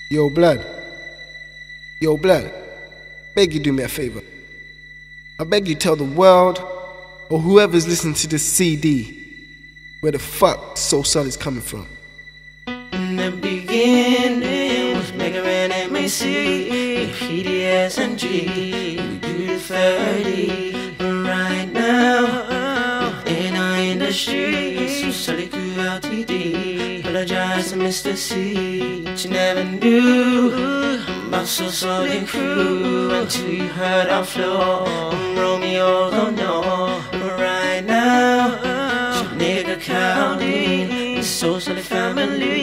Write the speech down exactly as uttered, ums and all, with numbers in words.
Yo, blood. Yo, blood. Beg you do me a favor. I beg you tell the world, or whoever's listening to this C D, where the fuck Soul Sun is coming from. In the beginning was Mega and M A C, P D S and G, we do the thirty. But right now, in our industry, so solid crew L T D. Apologize to Mister C, but you never knew about so solid crew until you heard our flow. And Romeo don't know, but right now, it's your nigga County, the so solid family.